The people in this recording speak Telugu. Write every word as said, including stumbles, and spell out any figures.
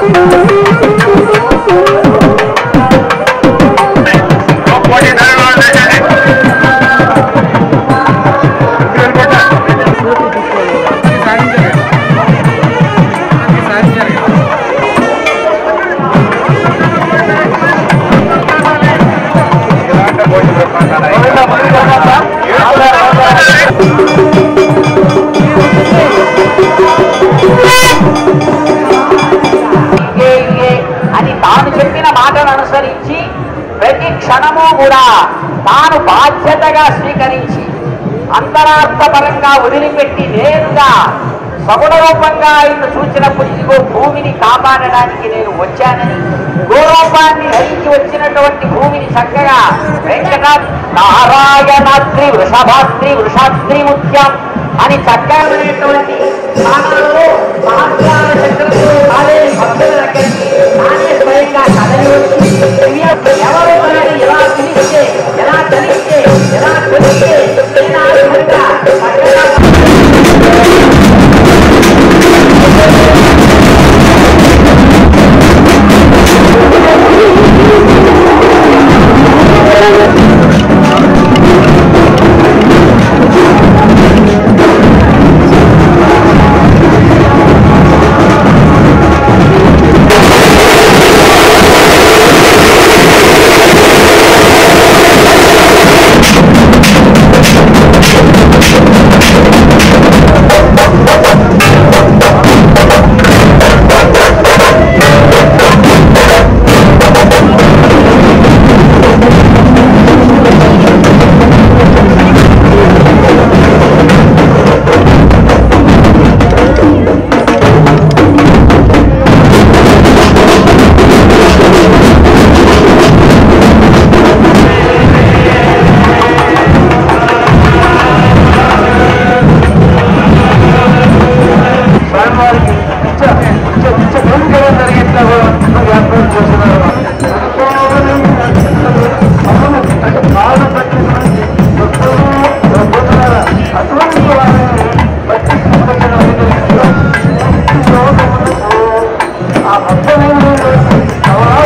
అని తాను చెప్పిన మాటను అనుసరించి ప్రతి క్షణము కూడా తాను బాధ్యతగా స్వీకరించి అంతరార్థపరంగా వదిలిపెట్టి నేరుగా సగుణ రూపంగా ఆయన సూచినప్పుడు ఇదిగో భూమిని కాపాడడానికి నేను వచ్చానని గోరూపాన్ని ధరించి వచ్చినటువంటి భూమిని చక్కగా వెంకట నారాయణాద్రి వృషభాద్రి వృషాద్రి ముత్యం అని చక్కగా అనేటువంటి మాటలలో మహాత్మాల చక్రంలో కాలే భక్తుల దగ్గరికి తానే స్వయంగా కదలి వచ్చి ఎవరు మనని ఎలా పిలిస్తే ఎలా కలిస్తే ఎలా కొలిస్తే ఎలా విధంగా చక్కగా ఆ